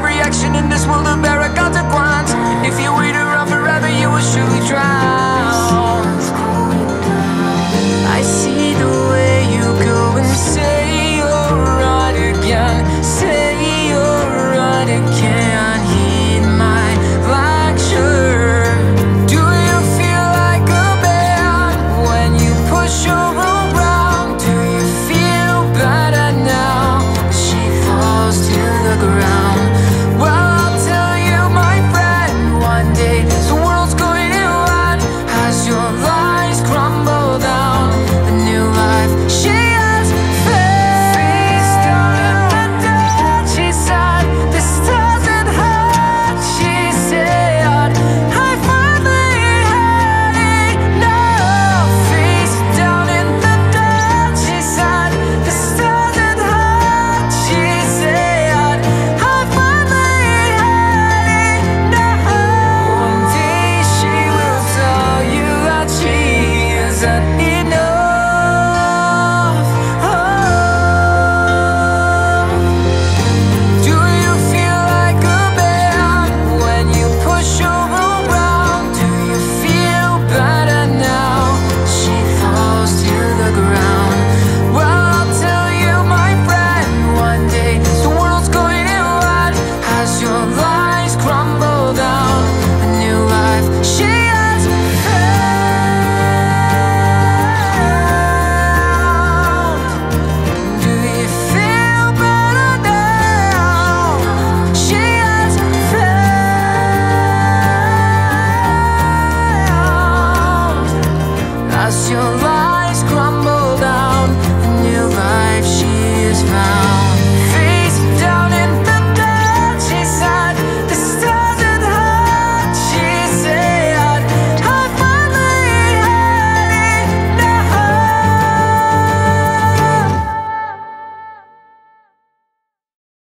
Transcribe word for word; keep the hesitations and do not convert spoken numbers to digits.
every action in this world will bear a consequence. If you wait around forever, you will surely drown. I see the way you go and say you're right again. Say you're right again. Heed my lecture. Do you feel like a band when you push her around? Do you feel better now? She falls to the ground. Well, I'll tell you, my friend, one day the world's going to end as your lies crumble down. A new life she has found. Face down in the dirt, she said, this doesn't hurt. She said, I finally had enough. Face down in the dirt, she said, this doesn't hurt. She said, I finally had enough. One day she will tell you that she isn't enough. Oh. Do you feel like a band when you push her around? Do you feel better now? She falls to the ground. Well, I'll tell you, my friend, one day the world's going to end as your lies crumble down. A new life she has found. Do you feel better now? She has found as your life